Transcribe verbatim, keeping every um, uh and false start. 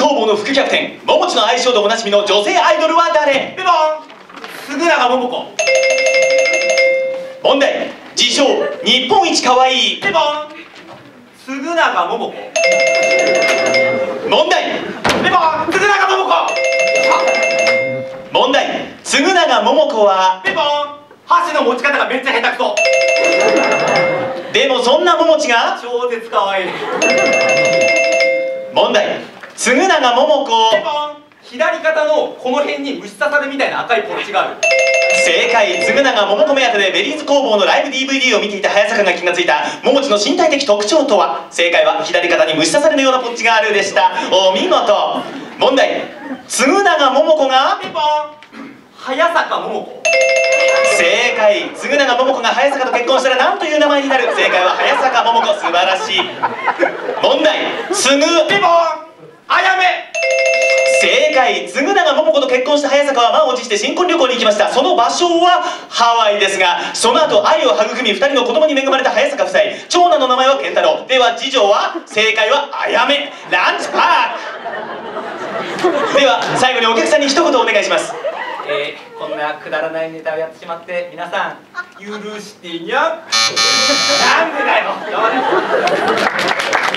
工房の副キャプテン、桃地の愛称でおなじみの女性アイドルは誰？ ピボン、嗣永桃子。 問題。自称日本一可愛い。 ピボン、嗣永桃子。 問題。 ピボン、嗣永桃子。 問題。嗣永桃子はピボン、箸の持ち方がめっちゃ下手くそ。 でもそんな桃地が超絶可愛い。 問題。嗣永桃子。 ピボン、左肩のこの辺に虫刺されみたいな赤いポッチがある。 正解。嗣永桃子目当てでベリーズ工房のライブ ディーブイディー を見ていた早坂が気がついた桃地の身体的特徴とは？正解は左肩に虫刺されのようなポッチがあるでした。お見事。問題。嗣永桃子がピボン、早坂桃子。 正解。嗣永桃子が早坂と結婚したら何という名前になる？正解は早坂桃子。素晴らしい。問題。嗣ピボン、あやめ。 正解。嗣永桃子と結婚した早坂は満を持して新婚旅行に行きました。その場所はハワイですが、その後愛を育みふたりの子供に恵まれた早坂夫妻。長男の名前は健太郎。では次女は？正解はあやめ。ランチパーク。では最後にお客さんに一言お願いします。 えー、こんなくだらないネタをやってしまって皆さん許してにゃ。なんでだよ。